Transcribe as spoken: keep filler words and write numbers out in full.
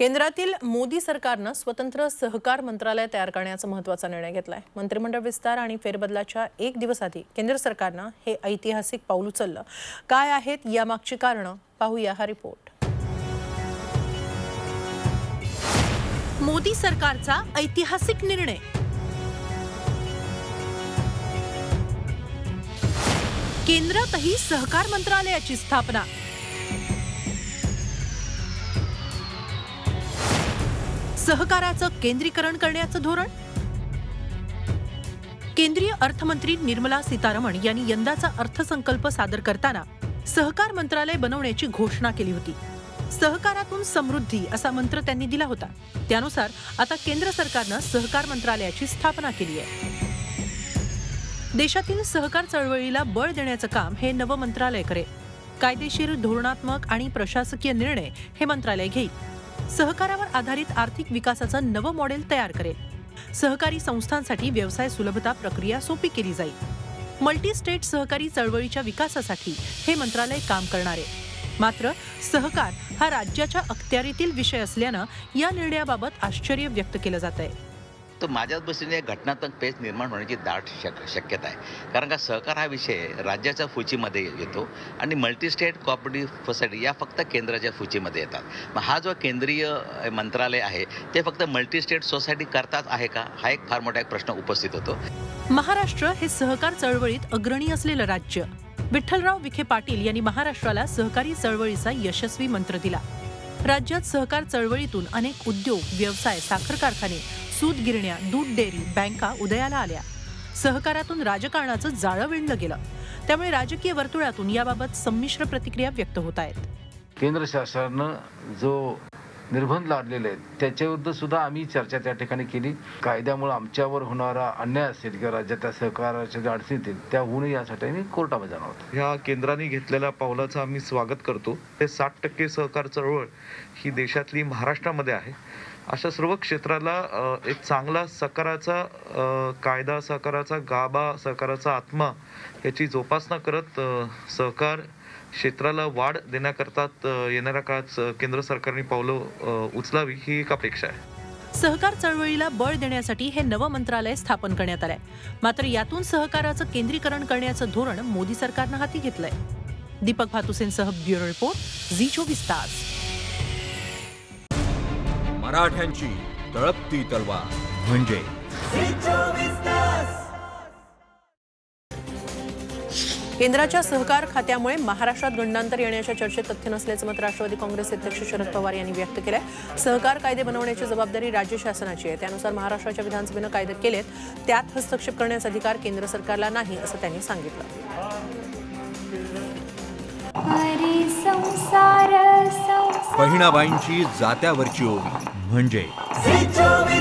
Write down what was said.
केंद्रातील मोदी सरकारने स्वतंत्र सहकार मंत्रालय तयार करण्याचा महत्त्वाचा निर्णय घेतलाय। मंत्रिमंडळ विस्तार आणि फेरबदलाच्या एक दिवस आधी केंद्र सरकारने हे ऐतिहासिक पाऊल उचललं। काय आहेत यामागची कारणं पाहूया हा रिपोर्ट। मोदी सरकारचा ऐतिहासिक निर्णय। केंद्रातही सहकार मंत्रालयाची स्थापना। सहकाराचं केंद्रीकरण करण्याचं धोरण। केंद्रीय अर्थमंत्री निर्मला सीतारमण यांनी यंदाचा अर्थसंकल्प सादर करताना सहकार मंत्रालय बनवण्याची घोषणा केली होती। सहकारातून समृद्धी असा मंत्र त्यांनी दिला होता। त्यानुसार आता केंद्र सरकारने सहकार मंत्रालयाची स्थापना केली आहे। देशातील सहकार चळवळीला बळ देण्याचं काम हे नवं मंत्रालय करेल। कायदेशीर, धोरणात्मक आणि प्रशासकीय निर्णय हे मंत्रालय घेईल। सहकारावर आधारित आर्थिक विकासाचं नवं मॉडेल तयार करेल। सहकारी संस्थांसाठी व्यवसाय सुलभता प्रक्रिया सोपी केली जाईल। मल्टी स्टेट सहकारी चळवळीच्या विकासासाठी हे मंत्रालय काम करणार आहे। मात्र सहकार हा राज्याच्या अखत्यारीतील विषय असल्यानं या निर्णयाबाबत आश्चर्य व्यक्त केलं जात आहे। तो माझ्याच दृष्टीने घटनात्मक पेच निर्माण होण्याची दाट शक शक्यता आहे। कारण का सहकार हा विषय राज्याच्या फुचीमध्ये येतो आणि मल्टी स्टेट कोऑपरेटिव्ह सोसायटी या फक्त केंद्राच्या फुचीमध्ये येतात। मग हा जो केंद्रीय मंत्रालय आहे ते फक्त मल्टी स्टेट सोसायटी करताच आहे का, हा एक फार मोठा एक प्रश्न उपस्थित होतो। महाराष्ट्र हे सहकार चळवळीत अग्रणी असलेलं राज्य। विठ्ठलराव विखे पाटील यांनी महाराष्ट्राला सहकारी चळवळीचा यशस्वी मंत्र दिला। राज्यात सहकार चळवळीतून अनेक उद्योग, व्यवसाय, साखर कारखाने, सूत गिरण्या, दूध डेअरी, बँका उदयाला आल्या। सहकारातून राजकारणाचं जाळं विणलं गेलं। त्यामुळे राजकीय वर्तुळातून याबाबत संमिश्र प्रतिक्रिया व्यक्त होत आहेत। केंद्र शासनानं जो निर्बंध लादलेले आहेत त्याच्याविरुद्ध सुद्धा आम्ही चर्चा त्या ठिकाणी केली। कायद्यामुळे आमच्यावर होणारा अन्याय असेल किंवा राज्याच्या सहकाराच्या ज्या अडचणी आहेत त्या होऊ नये यासाठी आम्ही कोर्टामध्ये जाणार आहोत। ह्या केंद्राने घेतलेल्या पावलाचं आम्ही स्वागत करतो। ते साठ टक्के सहकार चळवळ ही देशातली महाराष्ट्रामध्ये आहे। अशा सर्व क्षेत्राला एक चांगला सहकाराचा कायदा, सहकाराचा गाभा, सहकाराचा आत्मा याची जोपासना करत सहकार क्षेत्राला वाढ देण्याकरता येणाऱ्या काळात केंद्र सरकारने पावलं उचलावी ही एक अपेक्षा आहे। सहकार चळवळीला बळ देण्यासाठी हे नवं मंत्रालय स्थापन करण्यात आलंय। मात्र यातून सहकाराचं केंद्रीकरण करण्याचं धोरण मोदी सरकारनं हाती घेतलंय। दीपक भातुसेंसह ब्युरो रिपोर्ट, झी चोवीस तास। मराठ्यांची तळपती तलवार म्हणजे झी चोवीस तास। केंद्राच्या सहकार खात्यामुळे महाराष्ट्रात गंडांतर येण्याच्या चर्चेत तथ्य नसल्याचं मत राष्ट्रवादी काँग्रेस अध्यक्ष शरद पवार यांनी व्यक्त केलंय। सहकार कायदे बनवण्याची जबाबदारी राज्य शासनाची आहे। त्यानुसार महाराष्ट्राच्या विधानसभेनं कायदे केलेत, त्यात हस्तक्षेप करण्याचा अधिकार केंद्र सरकारला नाही असं त्यांनी सांगितलं। बहिणाबाईंची जात्यावरची ओवी म्हणजे